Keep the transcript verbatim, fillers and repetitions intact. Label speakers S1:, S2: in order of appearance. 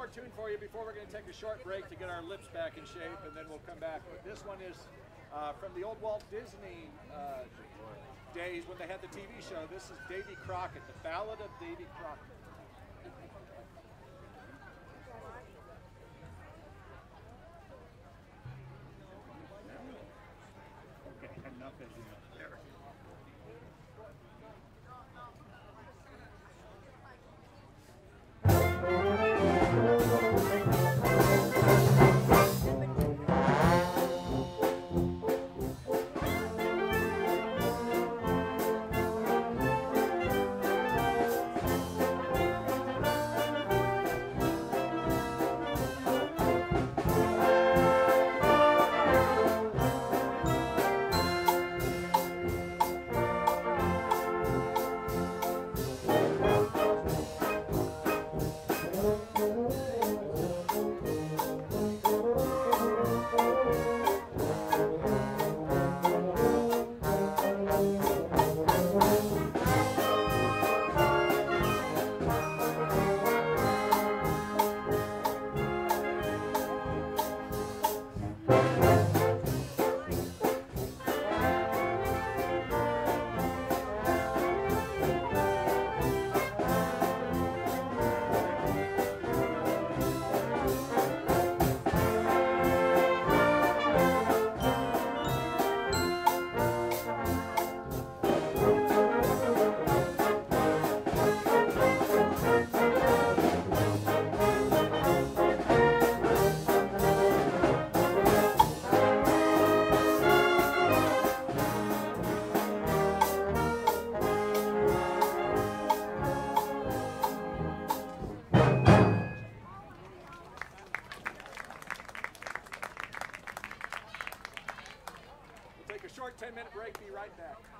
S1: tune for you before we're going to take a short break to get our lips back in shape, and then we'll come back. But this one is uh, from the old Walt Disney uh, days when they had the T V show. This is Davy Crockett, the Ballad of Davy Crockett. Okay, enough is enough there. ten minute break, be right back.